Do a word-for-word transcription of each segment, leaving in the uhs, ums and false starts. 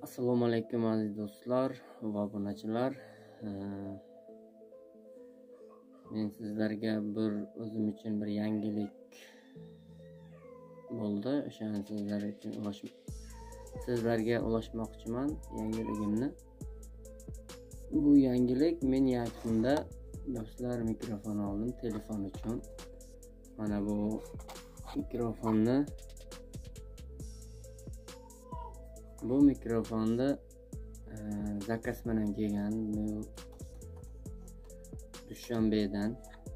Assalomu alaykum aziz do'stlar va obunachilar. Men sizlarga bir o'zim uchun bir yangilik bo'ldi. O'shani sizlar uchun ulash sizlarga ulashmoqchiman yangiligimni. Bu yangilik, men yaqinda do'stlar mikrofon oldim telefon uchun. Mana bu mikrofonni Bu mikrofonni e, zakaz bilan kelgan. Bu Dushanbedan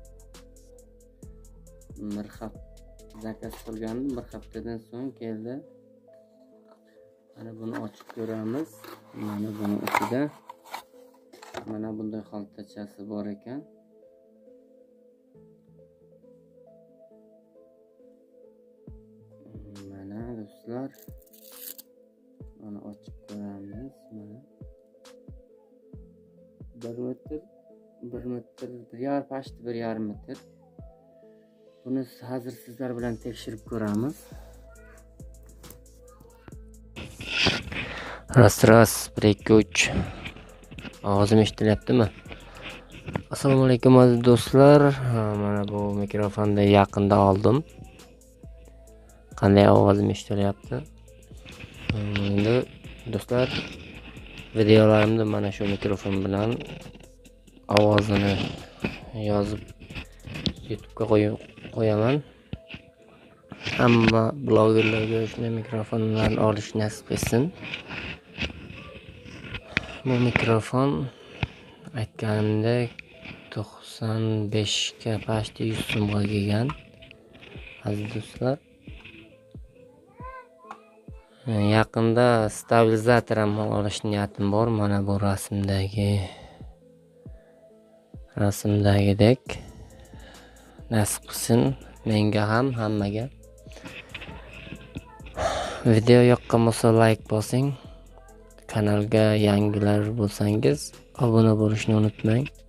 bir hafta zakaz qilgandim, bir haftadan so'ng keldi. Mana buni ochib ko'ramiz. Mana buni ichida mana bunday xaltachasi bor ekan. Mana do'stlar, mana ochib ko'ramiz. Mana bir metr bir metr bir yarim pashti bir yarim metr. Buni hozir sizlar bilan tekshirib ko'ramiz. Ras ras bir ikki uch. Ovozim eshitilyaptimi? Assalomu alaykum aziz do'stlar. Mana bu mikrofonni yaqinda oldim. Qanday ovozim eshitilyapti? Endi do'stlar, videolarimda mana shu mikrofon bilan ovozini yozib YouTube'ga qo'yaman. Hamma blogerlarga shunday mikrofonlarni olish nasib etsin. Bu mikrofon aytganimdek to'qson besh ga pashti yuz so'mga kelgan aziz do'stlar. Yaqinda stabilizator ham olish niyatim bor. Mana bu rasmdagi rasmdagidek nasib qilsin menga ham, hammaga. Video yoqqan bo'lsa like bosing. Kanalga yangilar bo'lsangiz obuna bo'lishni unutmang.